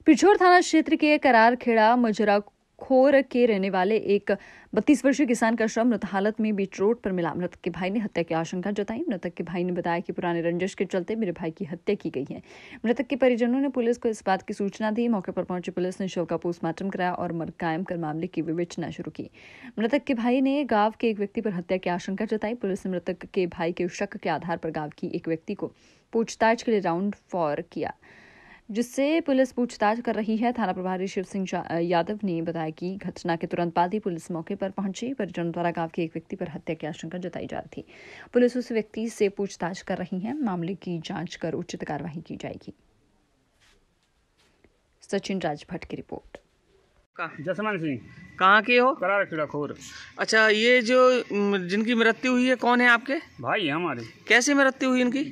पिछोर थाना क्षेत्र के करारखेड़ा मजरा खोर के रहने वाले एक 32 वर्षीय किसान का शव मृत हालत में बीच रोड पर मिला। मृतक के भाई ने हत्या की आशंका जताई। मृतक के भाई ने बताया कि पुराने रंजिश के चलते मेरे भाई की हत्या की गई है। मृतक के परिजनों ने पुलिस को इस बात की सूचना दी। मौके पर पहुंची पुलिस ने शव का पोस्टमार्टम कराया और मर्ग कायम कर मामले की विवेचना शुरू की। मृतक के भाई ने गांव के एक व्यक्ति पर हत्या की आशंका जताई। पुलिस ने मृतक के भाई के शक के आधार पर गांव की एक व्यक्ति को पूछताछ के लिए राउंड फॉर किया, जिससे पुलिस पूछताछ कर रही है। थाना प्रभारी शिव सिंह यादव ने बताया कि घटना के तुरंत बाद ही पुलिस मौके पर पहुंची। परिजनों द्वारा गांव के एक व्यक्ति पर हत्या की आशंका जताई जा रही थी। पुलिस उस व्यक्ति से पूछताछ कर रही है। मामले की जांच कर उचित कार्रवाई की जाएगी। सचिन राजभट्ट की रिपोर्ट। जसमन सिंह। कहाँ के हो? करारखेड़ा खोर। अच्छा, ये जो जिनकी मृत्यु हुई है कौन है आपके? भाई है हमारे। कैसे मृत्यु हुई इनकी?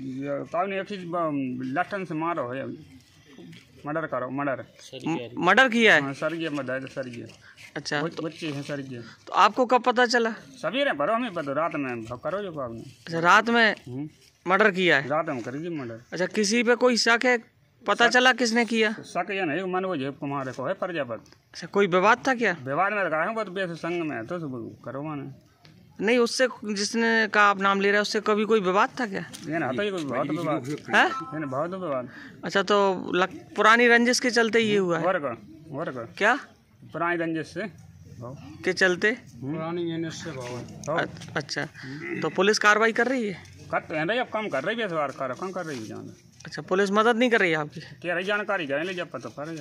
लठन से मारो है, मर्डर करो, मर्डर किया है। सर ये मर्डर सर ये। अच्छा, बच्चे हैं सर ये। तो आपको कब पता चला? सवेरे भरो हमें पता, रात में करो जो आपने। अच्छा, रात में मर्डर किया है? रात में करिए मर्डर। अच्छा, किसी पे कोई शक है? पता चला किसने किया? शक ये नहीं, मनोज कुमार को है प्रजापत। अच्छा, कोई विवाद था क्या? विवाद में रखा है, बेस संग में तो करो माने नहीं, उससे जिसने का आप नाम ले रहे हैं उससे कभी कोई विवाद था क्या? ये ना तो कोई बहुत विवाद है, बहुत विवाद। अच्छा, तो पुरानी रंजिश के चलते ये हुआ है? वर्ग क्या पुरानी रंजिश से के चलते? पुरानी रंजिश से। अच्छा, तो पुलिस कार्रवाई कर रही है? करते हैं अब कम कर रही है, कम कर रही है जान। अच्छा, पुलिस मदद नहीं कर रही है आपकी? क्या रही जानकारी करें ले जब पता कर।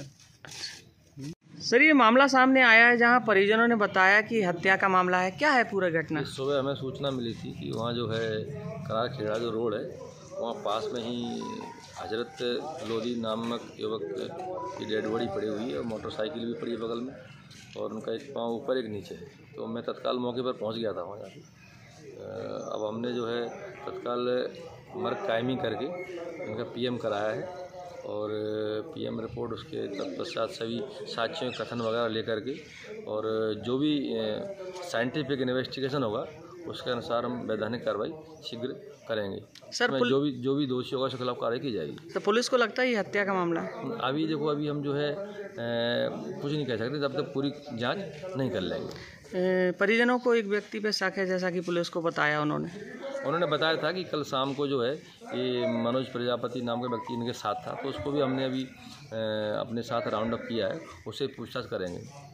सर, ये मामला सामने आया है जहां परिजनों ने बताया कि हत्या का मामला है, क्या है पूरा घटना? सुबह हमें सूचना मिली थी कि वहाँ जो है करारखेड़ा जो रोड है वहाँ पास में ही हजरत लोधी नामक युवक की डेड बॉडी पड़ी हुई है और मोटरसाइकिल भी पड़ी है बगल में और उनका एक पाँव ऊपर एक नीचे है। तो मैं तत्काल मौके पर पहुँच गया था वहाँ जाके। अब हमने जो है तत्काल मर्ग कायमी करके इनका पीएम कराया है और पीएम रिपोर्ट उसके तत्पश्चात सभी साक्ष्यों कथन वगैरह लेकर के और जो भी साइंटिफिक इन्वेस्टिगेशन होगा उसके अनुसार हम वैधानिक कार्रवाई शीघ्र करेंगे। सर, जो भी दोषी होगा उसके खिलाफ कार्रवाई की जाएगी। तो पुलिस को लगता है ये हत्या का मामला है? अभी देखो, अभी हम जो है कुछ नहीं कह सकते जब तक पूरी जांच नहीं कर लेंगे। परिजनों को एक व्यक्ति पे शक है जैसा कि पुलिस को बताया उन्होंने बताया था कि कल शाम को जो है ये मनोज प्रजापति नाम का व्यक्ति इनके साथ था, तो उसको भी हमने अभी अपने साथ राउंड अप किया है, उससे पूछताछ करेंगे।